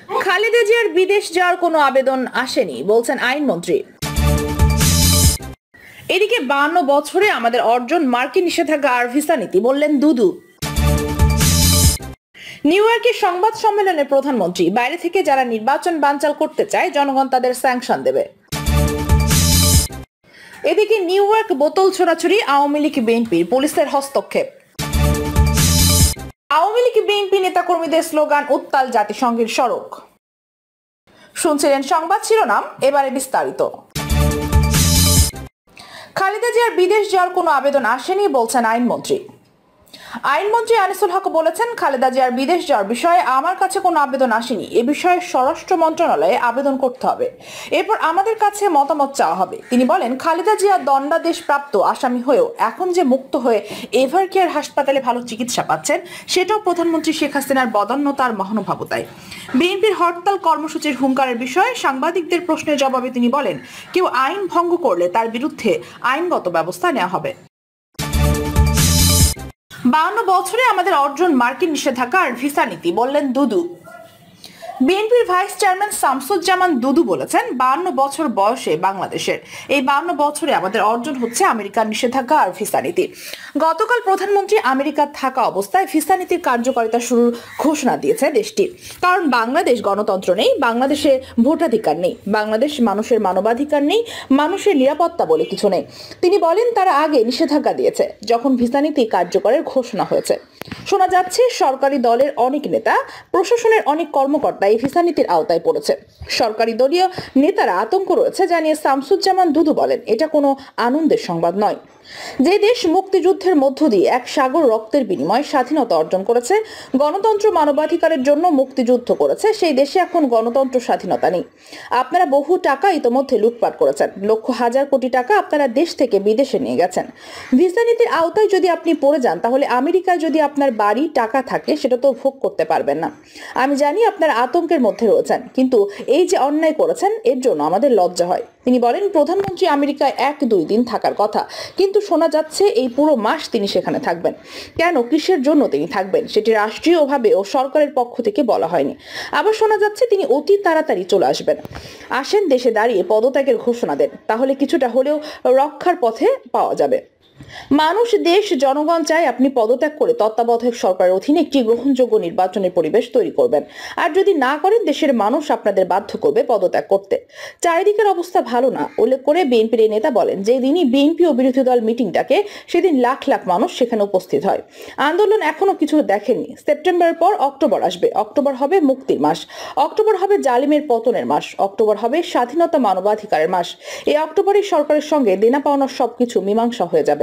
খালেদা জিয়ার বিদেশ যাওয়ার কোনো আবেদন আসেনি বলছেন আইনমন্ত্রী। এদিকে 52 বছরে আমাদের অর্জন মার্কিন নিষেধাজ্ঞা আর ভিসা নীতি বললেন দুদু। নিউ ইয়র্কের সংবাদ সম্মেলনে প্রধানমন্ত্রী বাইরে থেকে যারা নির্বাচন বানচাল করতে চায় জনগণ তাদের স্যাংশন দেবে। এদিকে নিউ ইয়র্ক বোতল ছোড়াছুড়ি, আওয়ামী লীগ বিএনপির পুলিশের হস্তক্ষেপ। আওয়ামী লীগ বিএনপি নেতাকর্মীদের স্লোগান উত্তাল জাতিসংঘের সড়ক। শুনছিলেন সংবাদ শিরোনাম, এবারে বিস্তারিত। খালেদা জিয়ার বিদেশ যাওয়ার কোনো আবেদন আসেনি বলছেন আইনমন্ত্রী। আইনমন্ত্রী আনিসুল হক বলেছেন, খালেদা জিয়ার বিদেশ যাওয়ার বিষয়ে আমার কাছে কোনো আবেদন আসেনি। এ বিষয়ে স্বরাষ্ট্র মন্ত্রণালয়ে আবেদন করতে হবে, এরপর আমাদের কাছে মতামত চাওয়া হবে। তিনি বলেন, খালেদা জিয়া দণ্ডাদেশপ্রাপ্ত আসামি হয়েও এখন যে মুক্ত হয়ে এভার কেয়ার হাসপাতালে ভালো চিকিৎসা পাচ্ছেন, সেটাও প্রধানমন্ত্রী শেখ হাসিনার বদান্যতার মহানুভবতায়। বিএনপির হরতাল কর্মসূচির হুঙ্কারের বিষয়ে সাংবাদিকদের প্রশ্নের জবাবে তিনি বলেন, কেউ আইন ভঙ্গ করলে তার বিরুদ্ধে আইনগত ব্যবস্থা নেওয়া হবে। 52 বছরে আমাদের অর্জন মার্কিন নিষেধাজ্ঞা আর ভিসা নীতি বললেন দুদু। বিএনপির ভাইস চেয়ারম্যান শামসুজ্জামান দুদু বলেছেন, 52 বছর বয়সে বাংলাদেশের, এই 52 বছরে আমাদের অর্জন হচ্ছে আমেরিকার নিষেধাজ্ঞা আর ভিসা নীতি। গতকাল প্রধানমন্ত্রী আমেরিকা থাকা অবস্থায় ভিসা নীতির কার্যকারিতা শুরুর ঘোষণা দিয়েছে দেশটি। কারণ বাংলাদেশ গণতন্ত্র নেই, বাংলাদেশে ভোটাধিকার নেই, বাংলাদেশ মানুষের মানবাধিকার নেই, মানুষের নিরাপত্তা বলে কিছু নেই। তিনি বলেন, তারা আগে নিষেধাজ্ঞা দিয়েছে যখন ভিসা নীতি কার্যকরের ঘোষণা হয়েছে। শোনা যাচ্ছে সরকারি দলের অনেক নেতা, প্রশাসনের অনেক কর্মকর্তা এই ভিসা নীতির আওতায় পড়েছে। সরকারি দলীয় নেতারা আতঙ্ক রয়েছে জানিয়ে শামসুজ্জামান দুদু বলেন, এটা কোনো আনন্দের সংবাদ নয়। যে দেশ মুক্তিযুদ্ধের মধ্য দিয়ে এক সাগর রক্তের বিনিময়ে স্বাধীনতা অর্জন করেছে, গণতন্ত্র মানবাধিকারের জন্য মুক্তিযুদ্ধ করেছে, সেই দেশে এখন গণতন্ত্র স্বাধীনতা নেই। আপনারা বহু টাকা ইতোমধ্যে লুটপাট করেছেন, লক্ষ হাজার কোটি টাকা আপনারা দেশ থেকে বিদেশে নিয়ে গেছেন। ভিসা নীতির আওতায় যদি আপনি পড়ে যান, তাহলে আমেরিকায় যদি আপনার বাড়ি টাকা থাকে সেটা তো ভোগ করতে পারবেন না। আমি জানি আপনারা আতঙ্কের মধ্যে রয়েছেন, কিন্তু এই যে অন্যায় করেছেন এর জন্য আমাদের লজ্জা হয়। তিনি বলেন, প্রধানমন্ত্রী আমেরিকায় 1-2 দিন থাকার কথা, কিন্তু শোনা যাচ্ছে এই পুরো মাস তিনি সেখানে থাকবেন। কেন, কিসের জন্য তিনি থাকবেন সেটি রাষ্ট্রীয়ভাবে ও সরকারের পক্ষ থেকে বলা হয়নি। আবার শোনা যাচ্ছে তিনি অতি তাড়াতাড়ি চলে আসবেন। আসেন, দেশে দাঁড়িয়ে পদত্যাগের ঘোষণা দেন, তাহলে কিছুটা হলেও রক্ষার পথে পাওয়া যাবে। মানুষ, দেশ, জনগণ চায় আপনি পদত্যাগ করে তত্ত্বাবধায়ক সরকারের অধীনে একটি গ্রহণযোগ্য নির্বাচনের পরিবেশ তৈরি করবেন। আর যদি না করেন, দেশের মানুষ আপনাদের বাধ্য করবে পদত্যাগ করতে। চারিদিকের অবস্থা ভালো না উল্লেখ করে বিএনপির এই নেতা বলেন, যে দিনই বিএনপি ও বিরোধী দল মিটিং ডাকে সেদিন লাখ লাখ মানুষ সেখানে উপস্থিত হয়। আন্দোলন এখনো কিছু দেখেননি। সেপ্টেম্বরের পর অক্টোবর আসবে, অক্টোবর হবে মুক্তির মাস, অক্টোবর হবে জালিমের পতনের মাস, অক্টোবর হবে স্বাধীনতা মানবাধিকারের মাস। এই অক্টোবরে সরকারের সঙ্গে দেনা পাওনার সবকিছু মীমাংসা হয়ে যাবে।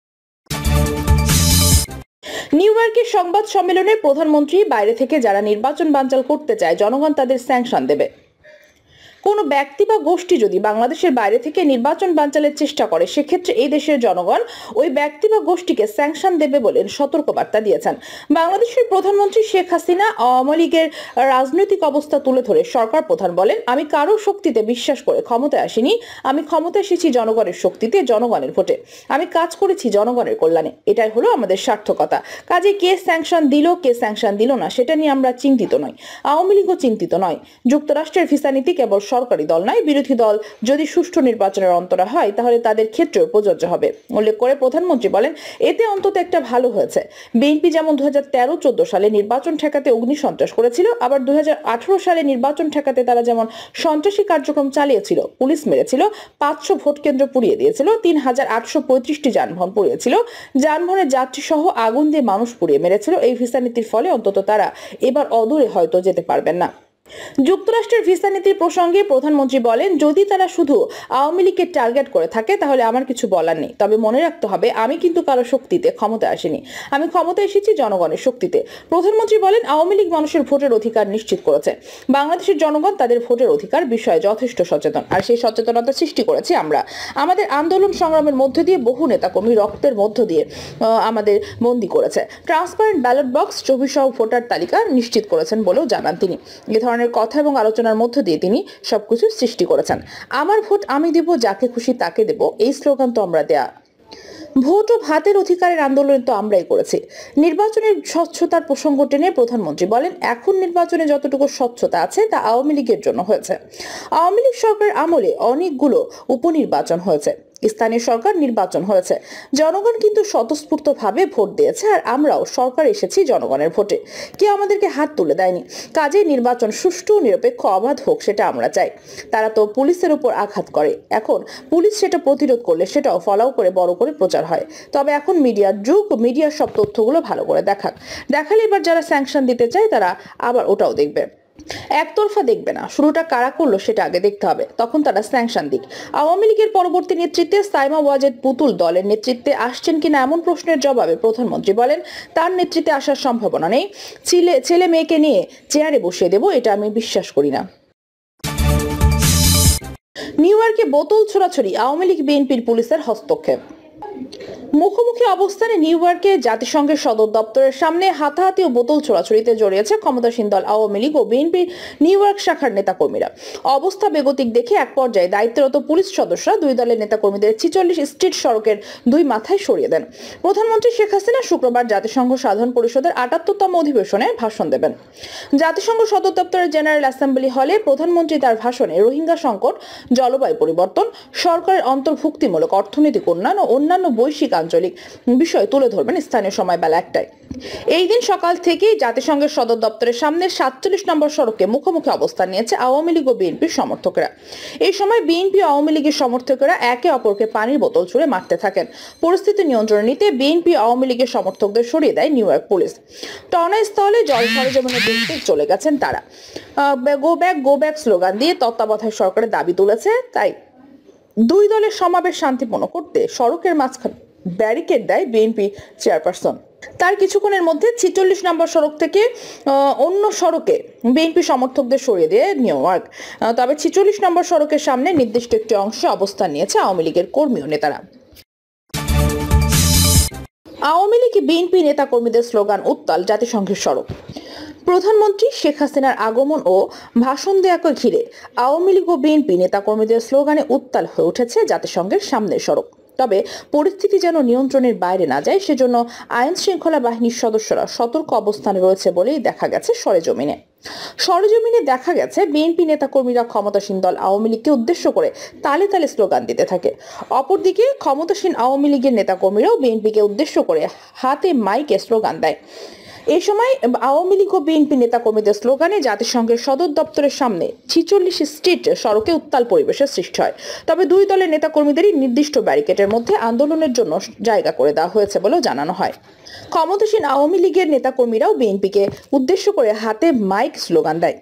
নিউ ইয়র্কের সংবাদ সম্মেলনে প্রধানমন্ত্রী বাইরে থেকে যারা নির্বাচন বানচাল করতে চায় জনগণ তাদের স্যাংশন দেবে। কোনো ব্যক্তি বা গোষ্ঠী যদি বাংলাদেশের বাইরে থেকে নির্বাচন বানচালের চেষ্টা করে, সেক্ষেত্রে এই দেশের জনগণ ওই ব্যক্তি বা গোষ্ঠীকে স্যাংশন দেবে বলে সতর্কবার্তা দিয়েছেন বাংলাদেশের প্রধানমন্ত্রী শেখ হাসিনা। আওয়ামী লীগের রাজনৈতিক অবস্থা তুলে ধরে সরকার প্রধান বলেন, আমি কারো শক্তিতে বিশ্বাস করে ক্ষমতায় আসিনি, আমি ক্ষমতায় এসেছি জনগণের শক্তিতে, জনগণের ভোটে। আমি কাজ করেছি জনগণের কল্যাণে, এটাই হলো আমাদের সার্থকতা। কাজে কে স্যাংশন দিল, কে স্যাংশন দিল না সেটা নিয়ে আমরা চিন্তিত নই, আওয়ামী লীগও চিন্তিত নয়। যুক্তরাষ্ট্রের ভিসা নীতি কেবল সরকারি দল নয়, বিরোধী দল যদি সুষ্ঠু নির্বাচনের অন্তরা হয় তাহলে তাদের ক্ষেত্রেও প্রযোজ্য হবে। উল্লেখ করে প্রধানমন্ত্রী বলেন, এতে অন্তত একটা ভালো হয়েছে। বিএনপি যেমন 2013-14 সালে নির্বাচন ঠেকাতে অগ্নিসন্ত্রাস করেছিল, আবার 2018 সালে নির্বাচন ঠেকাতে তারা যেমন সন্ত্রাসী কার্যক্রম চালিয়েছিল, পুলিশ মেরেছিল, 500 ভোট কেন্দ্র পুড়িয়ে দিয়েছিল, 3835টি যানবাহন পুড়িয়েছিল, যানবাহনের যাত্রী সহ আগুন দিয়ে মানুষ পুড়িয়ে মেরেছিল। এই ভিসা নীতির ফলে অন্তত তারা এবার অদূরে হয়তো যেতে পারবেন না। যুক্তরাষ্ট্রের ভিসা নীতির প্রসঙ্গে প্রধানমন্ত্রী বলেন, যদি তারা শুধু আওয়ামী লীগকে টার্গেট করে থাকে তাহলে আমার কিছু বলার নেই। তবে মনে রাখতে হবে, আমি কিন্তু কারো শক্তিতে ক্ষমতায় আসিনি, আমি ক্ষমতায় এসেছি জনগণের শক্তিতে। প্রধানমন্ত্রী বলেন, আওয়ামী লীগ মানুষের ভোটের অধিকার নিশ্চিত করেছে, বাংলাদেশের জনগণ তাদের ভোটের অধিকার বিষয়ে যথেষ্ট সচেতন, আর সেই সচেতনতা সৃষ্টি করেছি আমরা। আমাদের আন্দোলন সংগ্রামের মধ্য দিয়ে বহু নেতাকর্মী রক্তের মধ্য দিয়ে আমাদের বন্দী করেছে। ট্রান্সপারেন্ট ব্যালট বক্স, ছবি সহ ভোটার তালিকা নিশ্চিত করেছেন বলেও জানান তিনি। এ ধরনের কথা এবং আলোচনার মধ্য দিয়ে তিনি সবকিছু সৃষ্টি করেছেন। আমার ভোট আমি দেব, যাকে খুশি তাকে দেব, এই স্লোগান তো আমরা দেয়া ভোট ও ভাতের অধিকারের আন্দোলন তো আমরাই করেছি। নির্বাচনের স্বচ্ছতার প্রসঙ্গ টেনে প্রধানমন্ত্রী বলেন, এখন নির্বাচনে যতটুকু স্বচ্ছতা আছে তা আওয়ামী লীগের জন্য হয়েছে। আওয়ামী লীগ সরকার আমলে অনেকগুলো উপনির্বাচন হয়েছে, স্থানীয় সরকার নির্বাচন হয়েছে, জনগণ কিন্তু স্বতঃস্ফূর্তভাবে ভোট দিয়েছে, আর আমরাও সরকার এসেছি জনগণের ভোটে, কেউ আমাদেরকে হাত তুলে দেয়নি। কাজে নির্বাচন সুষ্ঠু, নিরপেক্ষ, অবাধ হোক, সেটা আমরা চাই। তারা তো পুলিশের উপর আঘাত করে, এখন পুলিশ সেটা প্রতিরোধ করলে সেটাও ফলাও করে বড় করে প্রচার হয়। তবে এখন মিডিয়ার যুগ, মিডিয়ার সব তথ্যগুলো ভালো করে দেখালে এবার যারা স্যাংশন দিতে চায় তারা আবার ওটাও দেখবে, একতরফা দেখবে না। শুরুটা কারা করলো সেটা আগে দেখতে হবে, তখন তারা স্যাংশন দিক। আওয়ামী লীগের পরবর্তী নেতৃত্বে সাইমা ওয়াজেদ পুতুল দলের নেতৃত্বে আসছেন কিনা এমন প্রশ্নের জবাবে প্রধানমন্ত্রী বলেন, তার নেতৃত্বে আসার সম্ভাবনা নেই। ছেলে মেয়েকে নিয়ে চেয়ারে বসিয়ে দেব, এটা আমি বিশ্বাস করি না। নিউ ইয়র্কে বোতল ছোড়াছড়ি, আওয়ামী লীগ বিএনপির পুলিশের হস্তক্ষেপ। মুখোমুখি অবস্থানে নিউ ইয়র্কে জাতিসংঘের সদর দপ্তরের সামনে হাতাহাতি ও বোতল ছোড়াছড়িতে জড়িয়েছে ক্ষমতাসীন দল আওয়ামী লীগ ও বিএনপির নিউ ইয়র্ক শাখার নেতাকর্মীরা। অবস্থা বেগতিক দেখে এক পর্যায়ে দায়িত্বরত পুলিশ সদস্যরা দুই দলের নেতাকর্মীদের 46 স্ট্রিট সড়কের দুই মাথায় সরিয়ে দেন। প্রধানমন্ত্রী শেখ হাসিনা শুক্রবার জাতিসংঘ সাধারণ পরিষদের 78তম অধিবেশনে ভাষণ দেবেন। জাতিসংঘ সদর দপ্তরের জেনারেল অ্যাসেম্বলি হলে প্রধানমন্ত্রী তার ভাষণে রোহিঙ্গা সংকট, জলবায়ু পরিবর্তন, সরকারের অন্তর্ভুক্তিমূলক অর্থনৈতিক উন্নয়ন ও অন্যান্য বৈশ্বিক আঞ্চলিক বিষয় তুলে ধরবেন। স্থানীয় সময় বেলা 1টায়। এই দিন সকাল থেকেই জাতিসংঘের সদর দপ্তরের সামনে 47 নম্বর সড়কে মুখোমুখি অবস্থান নিয়েছে আওয়ামী লীগ ও বিএনপির সমর্থকেরা। এই সময় বিএনপি ও আওয়ামী লীগের সমর্থকেরা একে অপরকে পানির বোতল ছুড়ে মারতে থাকেন। পরিস্থিতি নিয়ন্ত্রণে নিতে বিএনপি আওয়ামী লীগের সমর্থকদের সরিয়ে দেয় নিউ ইয়র্ক পুলিশ। টর্নাস্থলে জল সরেজমিনে দেখতে চলে গেছেন তারা। গো ব্যাক স্লোগান দিয়ে তত্ত্বাবধায়ক সরকারের দাবি তুলেছে। তাই দুই দলের সমাবেশ শান্তিপূর্ণ করতে সড়কের মাঝখানে ব্যারিকেড দেয় বিএনপি চেয়ারপারসন। তার কিছুক্ষণের মধ্যে 46 নম্বর সড়ক থেকে অন্য সড়কে বিএনপি সমর্থকদের সরিয়ে দিয়ে নিউ ইয়র্ক। তবে 46 নম্বর সড়কের সামনে নির্দিষ্ট একটি অংশে অবস্থান নিয়েছে আওয়ামী লীগের কর্মী ও নেতারা। আওয়ামী লীগ বিএনপি নেতা কর্মীদের স্লোগান উত্তাল জাতিসংঘের সড়ক। প্রধানমন্ত্রী শেখ হাসিনার আগমন ও ভাষণ দেওয়াকে ঘিরে আওয়ামী লীগ ও বিএনপি নেতাকর্মীদের স্লোগানে উত্তাল হয়ে উঠেছে জাতিসংঘের সামনের সড়ক। তবে পরিস্থিতি যেন নিয়ন্ত্রণের বাইরে না যায় সেজন্য আইন শৃঙ্খলা বাহিনীর সদস্যরা সতর্ক অবস্থানে রয়েছে বলেই দেখা গেছে সরেজমিনে দেখা গেছে বিএনপি নেতাকর্মীরা ক্ষমতাসীন দল আওয়ামী লীগকে উদ্দেশ্য করে তালে তালে স্লোগান দিতে থাকে। অপরদিকে ক্ষমতাসীন আওয়ামী লীগের নেতাকর্মীরাও বিএনপিকে উদ্দেশ্য করে হাতে মাইকে স্লোগান দেয়। এই সময় আওয়ামী লীগ ও বিএনপি নেতাকর্মীদের স্লোগানে জাতিসংঘের সদর দপ্তরের সামনে 46 স্ট্রিট সড়কে উত্তাল পরিবেশের সৃষ্টি হয়। তবে দুই দলের নেতাকর্মীদেরই নির্দিষ্ট ব্যারিকেডের মধ্যে আন্দোলনের জন্য জায়গা করে দেওয়া হয়েছে বলেও জানানো হয়। ক্ষমতাসীন আওয়ামী লীগের নেতাকর্মীরাও বিএনপিকে উদ্দেশ্য করে হাতে মাইক স্লোগান দেয়।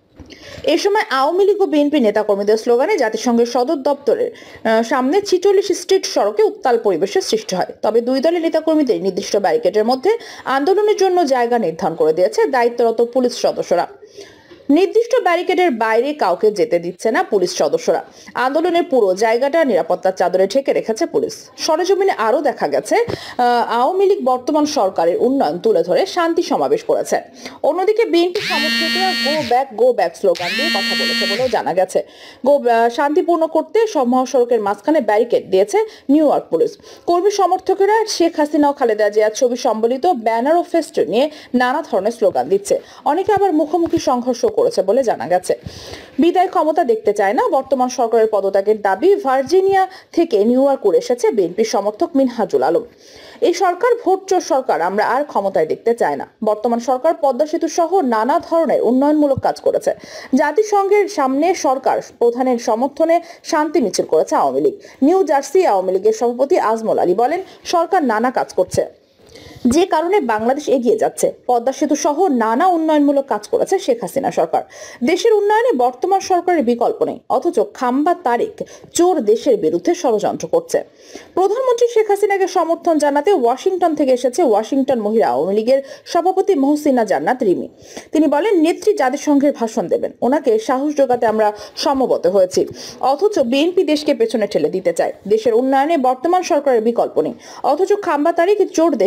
এ সময় আওয়ামী লীগ ও বিএনপি নেতাকর্মীদের স্লোগানে জাতিসংঘের সদর দপ্তরের সামনে 46 স্ট্রিট সড়কে উত্তাল পরিবেশের সৃষ্টি হয়। তবে দুই দলের নেতাকর্মীদের নির্দিষ্ট ব্যারিকেডের মধ্যে আন্দোলনের জন্য জায়গা নির্ধারণ করে দিয়েছে দায়িত্বরত পুলিশ সদস্যরা। নির্দিষ্ট ব্যারিকেডের বাইরে কাউকে যেতে দিচ্ছে না পুলিশ সদস্যরা। আন্দোলনের পুরো জায়গাটা নিরাপত্তার চাদরে ঢেকে রেখেছে পুলিশ। সরেজমিনে আরো দেখা গেছে আওয়ামী লীগ বর্তমান সরকারের উন্নয়ন তুলে ধরে শান্তি সমাবেশ করেছে। অন্যদিকে বিএনপি সমর্থকরা গো ব্যাক স্লোগান দিয়ে কথা বলেছে বলেও জানা গেছে। শান্তিপূর্ণ করতে সব মহাসড়কের মাঝখানে ব্যারিকেড দিয়েছে নিউ ইয়র্ক পুলিশ। কর্মী সমর্থকেরা শেখ হাসিনা ও খালেদা জিয়ার ছবি সম্বলিত ব্যানার ও ফেস্টুন নিয়ে নানা ধরনের স্লোগান দিচ্ছে। অনেকে আবার মুখোমুখি সংঘর্ষ করেছে বলে জানা গেছে। বিদায় ক্ষমতা দেখতে চায় না, বর্তমান সরকারের পদত্যাগের দাবি ভার্জিনিয়া থেকে নিউ ইয়র্ক এসেছে বিএনপি সমর্থক মিনহাজুল আলম। এই সরকার ভোট চোর সরকার, আমরা আর ক্ষমতায় দেখতে চাই না। বর্তমান সরকার পদ্মা সেতু সহ নানা ধরনের উন্নয়নমূলক কাজ করেছে। জাতিসংঘের সামনে সরকার প্রধানের সমর্থনে শান্তি মিছিল করেছে আওয়ামী লীগ। নিউ জার্সি আওয়ামী লীগের সভাপতি আজমল আলী বলেন, সরকার নানা কাজ করছে, যে কারণে বাংলাদেশ এগিয়ে যাচ্ছে। পদ্মা সেতু সহ নানা উন্নয়নমূলক কাজ করেছে শেখ হাসিনা সরকার। দেশের উন্নয়নে বর্তমান সরকারের বিকল্প নেই, অথচ খাম্বা তারেক চোর দেশের বিরুদ্ধে ষড়যন্ত্র করছে। প্রধানমন্ত্রী শেখ হাসিনাকে সমর্থন জানাতে ওয়াশিংটন থেকে এসেছে ওয়াশিংটন মহিলা আওয়ামী লীগের সভাপতি মহসিনা জান্নাত রিমি। তিনি বলেন, নেত্রী জাতিসংঘের ভাষণ দেবেন, ওনাকে সাহস যোগাতে আমরা সমবেত হয়েছি। অথচ বিএনপি দেশকে পেছনে ঠেলে দিতে চায়। দেশের উন্নয়নে বর্তমান সরকারের বিকল্প নেই, অথচ খাম্বা তারেক চোর দেশের বিরুদ্ধে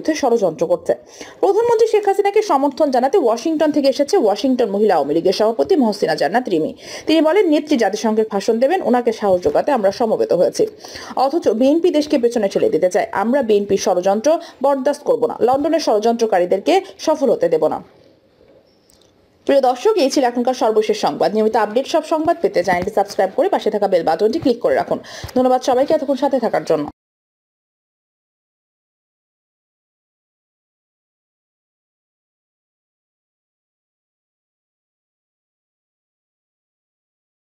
বিরুদ্ধে ষড়যন্ত্র করছে। প্রধানমন্ত্রী শেখ হাসিনাকে সমর্থন জানাতে ওয়াশিংটন থেকে এসেছে ওয়াশিংটন মহিলা আওয়ামী লীগের সভাপতি মহসিনা জান্নাত রিমি। তিনি বলেন, নেত্রী জাতিসংঘের ভাষণ দেবেন, ওনাকে সাহস যোগাতে আমরা সমবেত হয়েছি। অথচ বিএনপি দেশকে পেছনে ঠেলে দিতে চায়। আমরা বিএনপির ষড়যন্ত্র বরদাস্ত করব না, লন্ডনের ষড়যন্ত্রকারীদেরকে সফল হতে দেব না। প্রিয় দর্শক, এই ছিল এখনকার সর্বশেষ সংবাদ। নিয়মিত আপডেট সব সংবাদ পেতে চ্যানেলটি সাবস্ক্রাইব করে পাশে থাকা বেল বাটনটি ক্লিক করে রাখুন। ধন্যবাদ সবাইকে এতক্ষণ সাথে থাকার জন্য।